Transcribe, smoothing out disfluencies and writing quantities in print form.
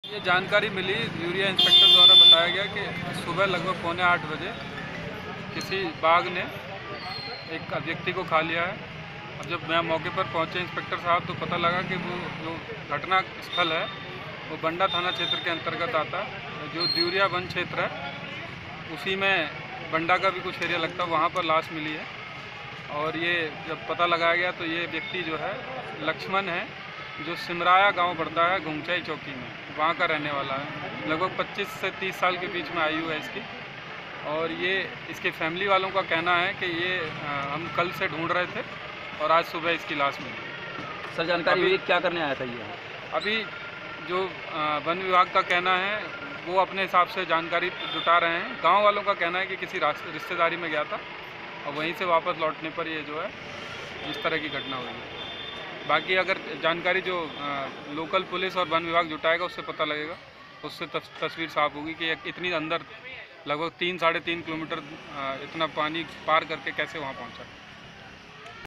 ये जानकारी मिली, urea inspector द्वारा बताया गया कि सुबह लगभग 7:45 बजे किसी बाघ ने एक व्यक्ति को खा लिया है। अब जब मैं मौके पर पहुंचे इंस्पेक्टर साहब तो पता लगा कि वो जो घटना स्थल है वो बंडा थाना क्षेत्र के अंतर्गत आता है। जो द्यूरिया वन क्षेत्र है उसी में बंडा का भी कुछ एरिया लगता है, वहाँ पर लाश मिली है। और ये जब पता लगाया गया तो ये व्यक्ति जो है लक्ष्मण है, जो सिमराया गांव पड़ता है घुंगचाई चौकी में, वहाँ का रहने वाला है। लगभग 25 से 30 साल के बीच में आयु है इसकी। और ये इसके फैमिली वालों का कहना है कि ये हम कल से ढूंढ रहे थे और आज सुबह इसकी लाश मिली। सर जानकारी हुई क्या करने आया था ये? अभी जो वन विभाग का कहना है वो अपने हिसाब से जानकारी जुटा रहे हैं। गांव वालों का कहना है कि किसी रिश्तेदारी में गया था और वहीं से वापस लौटने पर ये जो है इस तरह की घटना हुई है। बाकी अगर जानकारी जो लोकल पुलिस और वन विभाग जुटाएगा उससे पता लगेगा, उससे तस्वीर साफ होगी कि इतनी अंदर लगभग 3-3.5 किलोमीटर इतना पानी पार करके कैसे वहाँ पहुँचा।